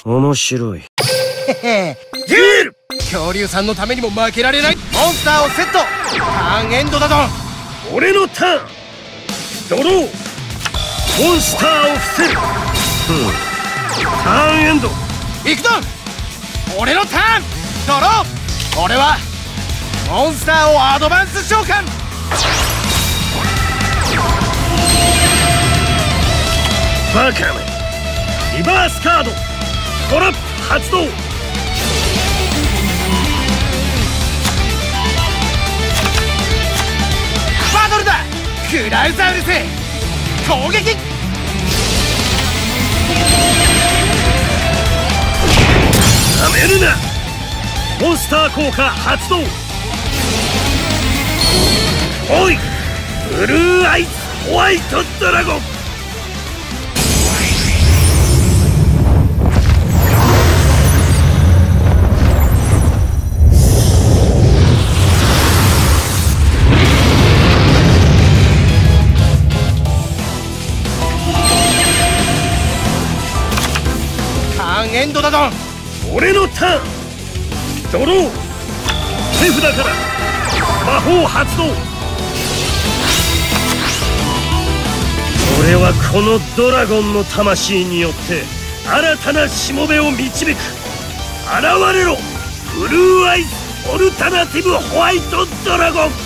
面白い。 デュエル。恐竜さんのためにも負けられない。モンスターをセット。ターンエンドだぞ。 俺のターン。ドロー。モンスターを伏せる。ターンエンド。 行くぞ。俺のターン。ドロー。俺はモンスターをアドバンス召喚。 バカめ。リバースカード。トラップ発動。 バトルだ。クラウザウルス攻撃。 なめるな。モンスター効果発動。おい、ブルーアイズホワイトドラゴン。 ターンエンドだぞ。 俺のターン。ドロー。手札から魔法発動。俺はこのドラゴンの魂によって新たなしもべを導く。現れろ、ブルーアイズオルタナティブホワイトドラゴン。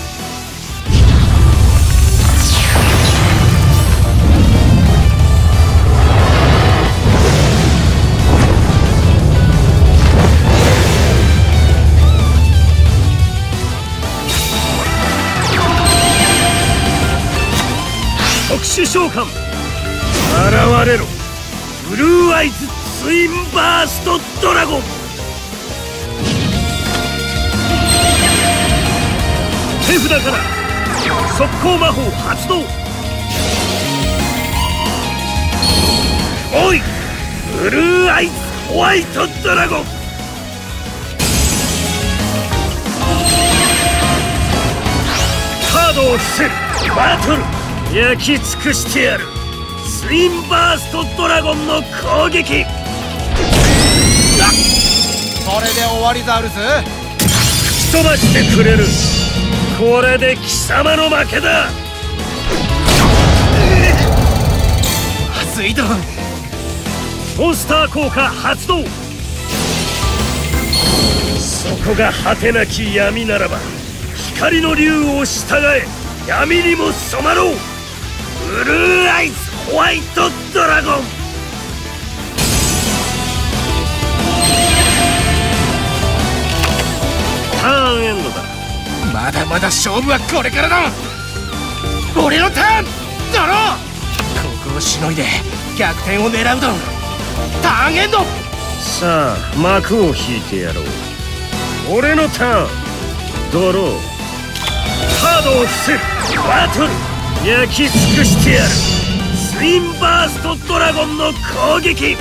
特殊召喚。現れろ、ブルーアイズツインバーストドラゴン。手札から速攻魔法発動。おい、ブルーアイズホワイトドラゴン。カードを伏せる。バトル焼き尽くしてやる。ツインバーストドラゴンの攻撃。 それで終わりザウルス。 吹き飛ばしてくれる。これで貴様の負けだ。 まずいと。 モンスター効果発動。そこが果てなき闇ならば光の竜を従え、闇にも染まろう。ブルーアイズホワイトドラゴン。ターンエンドだ。 まだまだ勝負はこれからだ。俺のターン。ドロー。ここをしのいで逆転を狙うぞ。ターンエンド。 さあ幕を引いてやろう。俺のターン。ドロー。カードを伏せる。バトル焼き尽くしてやる。ツインバーストドラゴンの攻撃。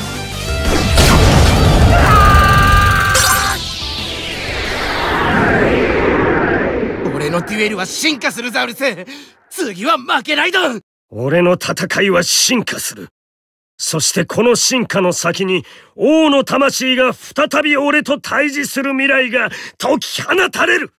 俺のデュエルは進化するザウルス。次は負けないぞ。 俺の戦いは進化する。そしてこの進化の先に王の魂が再び俺と対峙する未来が解き放たれる。